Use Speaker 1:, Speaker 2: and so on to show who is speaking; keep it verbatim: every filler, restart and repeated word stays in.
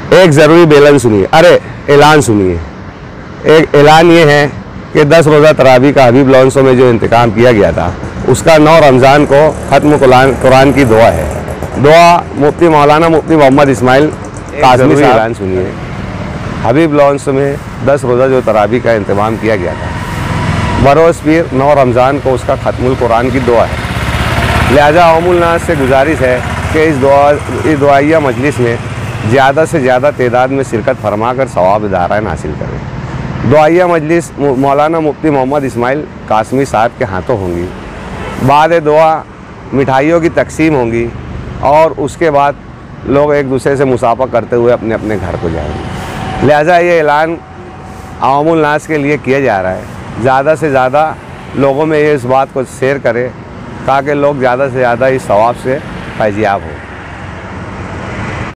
Speaker 1: एक ज़रूरी बेलन सुनिए, अरे ऐलान सुनिए। एक ऐलान ये है कि दस रोज़ा तरावी का हबीब लॉन्सो में जो इंतकाम किया गया था उसका नौ रमज़ान को ख़त्म कुरान की दुआ है। दुआ मुफ्ती मौलाना मुफ्ती मोहम्मद इस्माइल कासमी से ऐलान सुनिए। हबीब लॉन्सो में दस रोज़ा जो तरावी का इंतज़ाम किया गया था बरोज़ पीर नौ रमज़ान को उसका ख़त्मुल कुरान की दुआ है। लिहाजा अवामुल नास से गुजारिश है कि इस दुआ इस दुआइया मजलिस में ज़्यादा से ज़्यादा तादाद में शिरकत फरमा कर सवाब दाराइन हासिल करें। दुआइया मजलिस मौलाना मुफ्ती मोहम्मद इस्माइल कासमी साहब के हाथों होंगी। बाद दुआ मिठाइयों की तकसीम होंगी और उसके बाद लोग एक दूसरे से मुसाफा करते हुए अपने अपने घर को जाएंगे। लिहाजा ये ऐलान अवामुल नास के लिए किया जा रहा है, ज़्यादा से ज़्यादा लोगों में ये इस बात को शेयर करें ताकि लोग ज़्यादा से ज़्यादा इस सवाब से फैज़याब हों।